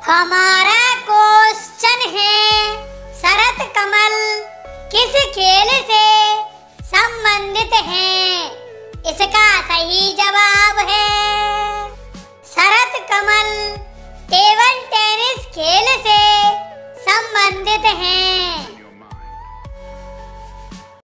हमारा क्वेश्चन है शरत कमल किस खेल से संबंधित है? इसका सही जवाब है शरत कमल टेबल टेनिस खेल से संबंधित है।